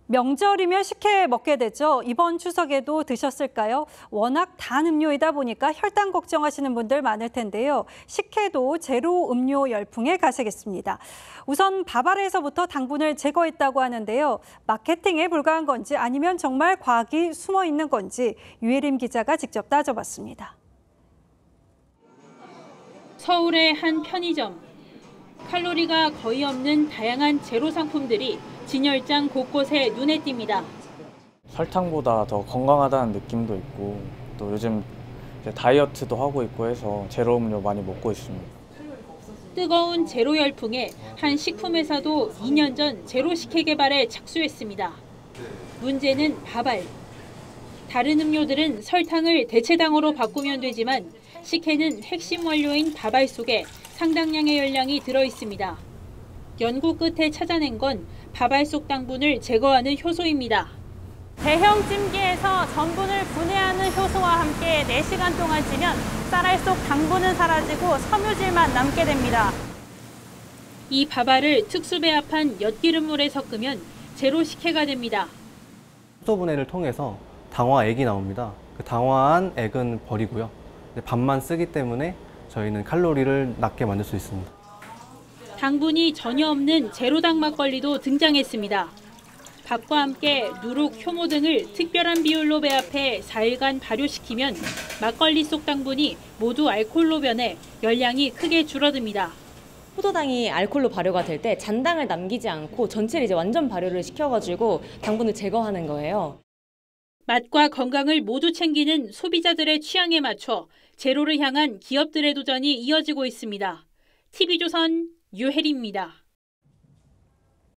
명절이면 식혜 먹게 되죠. 이번 추석에도 드셨을까요? 워낙 단 음료이다 보니까 혈당 걱정하시는 분들 많을 텐데요. 식혜도 제로 음료 열풍에 가시겠습니다. 우선 밥알에서부터 당분을 제거했다고 하는데요. 마케팅에 불과한 건지 아니면 정말 과학이 숨어 있는 건지 유혜림 기자가 직접 따져봤습니다. 서울의 한 편의점. 칼로리가 거의 없는 다양한 제로 상품들이 진열장 곳곳에 눈에 띕니다. 설탕보다 더 건강하다는 느낌도 있고 또 요즘 다이어트도 하고 있고 해서 제로 음료 많이 먹고 있습니다. 뜨거운 제로 열풍에 한 식품회사도 2년 전 제로 식혜 개발에 착수했습니다. 문제는 밥알. 다른 음료들은 설탕을 대체당으로 바꾸면 되지만 식혜는 핵심 원료인 밥알 속에 상당량의 열량이 들어있습니다. 연구 끝에 찾아낸 건 밥알 속 당분을 제거하는 효소입니다. 대형 찜기에서 전분을 분해하는 효소와 함께 4시간 동안 찌면 쌀알 속 당분은 사라지고 섬유질만 남게 됩니다. 이 밥알을 특수 배합한 엿기름물에 섞으면 제로 식혜가 됩니다. 효소 분해를 통해서 당화액이 나옵니다. 그 당화한 액은 버리고요. 밥만 쓰기 때문에 저희는 칼로리를 낮게 만들 수 있습니다. 당분이 전혀 없는 제로당 막걸리도 등장했습니다. 밥과 함께 누룩, 효모 등을 특별한 비율로 배합해 4일간 발효시키면 막걸리 속 당분이 모두 알코올로 변해 열량이 크게 줄어듭니다. 포도당이 알코올로 발효가 될 때 잔당을 남기지 않고 전체를 이제 완전 발효를 시켜가지고 당분을 제거하는 거예요. 맛과 건강을 모두 챙기는 소비자들의 취향에 맞춰 제로를 향한 기업들의 도전이 이어지고 있습니다. TV조선 유혜리입니다.